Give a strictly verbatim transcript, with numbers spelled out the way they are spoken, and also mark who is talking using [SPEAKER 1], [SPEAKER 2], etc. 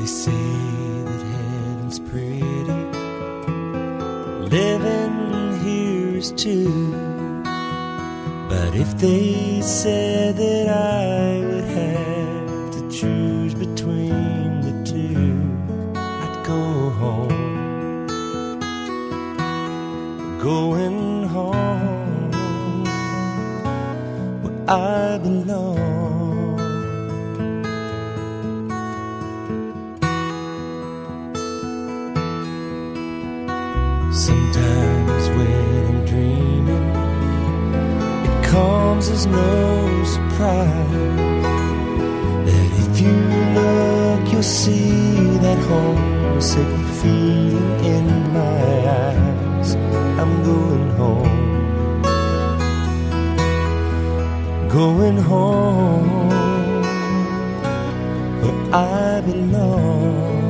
[SPEAKER 1] say that heaven's pretty, living here is too. But if they said that I would have to choose between the two, I'd go home. Going home where I belong. Sometimes when I'm dreaming, it comes as no surprise that if you look, you'll see that homesick feeling in my eyes. I'm going home, going home where I belong.